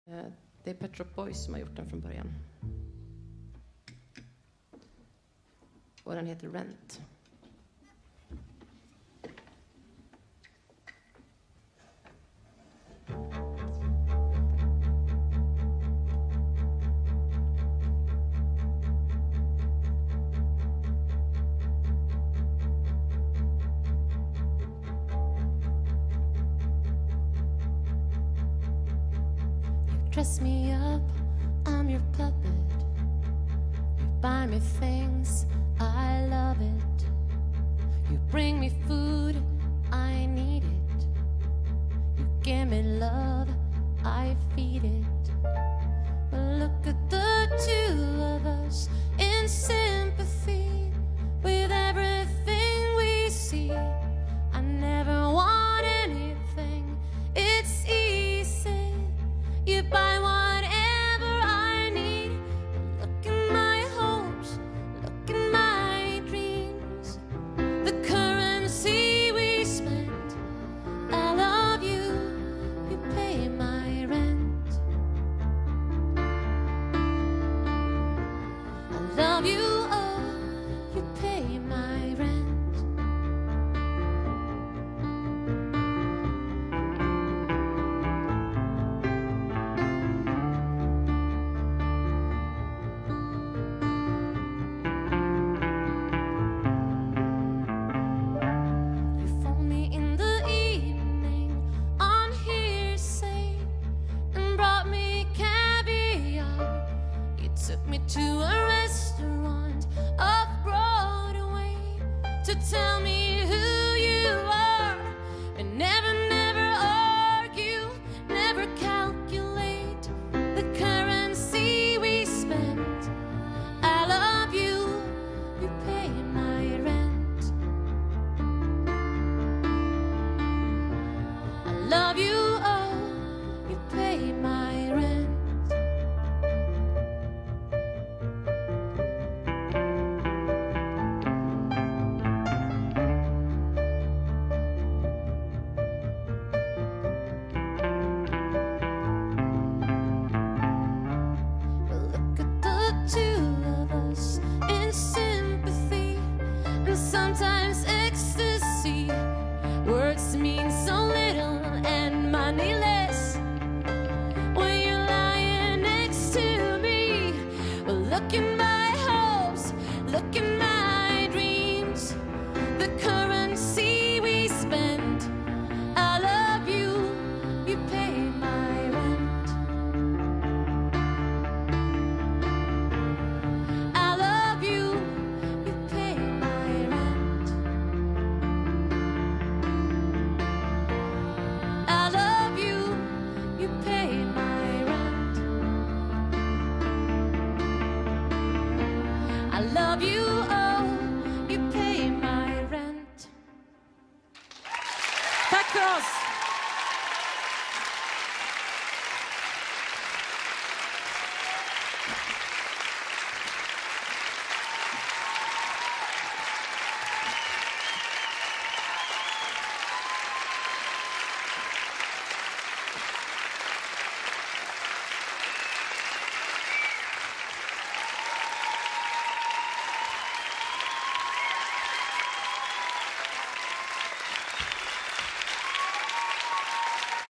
Det är Pet Shop Boys som har gjort den från början. Och den heter Rent. Dress me up, I'm your puppet. You buy me things, I love it. You bring me food, I need it. You give me love, I feed it. But look at the two of us in sympathy with everything we see. I never want anything, it's easy. You buy whatever I need. Look at my hopes, look at my dreams. The currency we spend. I love you, you pay my rent. I love you, oh, you pay my rent. Took me to a restaurant off Broadway to tell me who you are. And never, never argue, never calculate the currency we spend. I love you, you pay my rent. I love you, oh, you pay my rent. Sometimes ecstasy, words mean so little and money less. When you're lying next to me, well, look at my hopes, look at my dreams. The currency we spend. I love you, you pay my rent. I love you, you pay my rent. I love you, you pay my rent. I love you, oh, you pay my rent. Tack för oss!